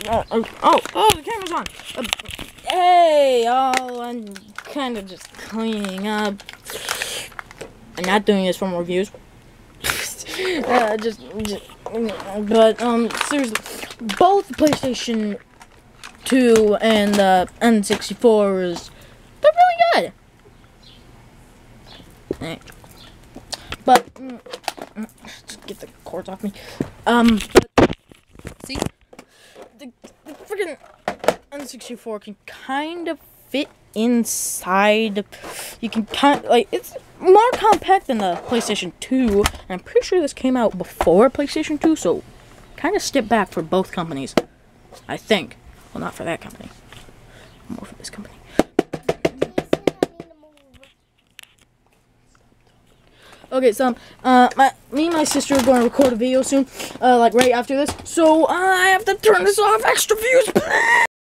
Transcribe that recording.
the camera's on. Hey, I'm kind of just cleaning up. I'm not doing this for more views. But seriously, both PlayStation 2 and N64 they're really good. Right. But just get the cords off me. But see, the freaking N64 can kind of fit inside. You can it's more compact than the PlayStation 2, and I'm pretty sure this came out before PlayStation 2, so kind of step back for both companies, I think. Well, not for that company, more for this company. Okay, so me and my sister are going to record a video soon, like right after this. So I have to turn this off. Extra views, please.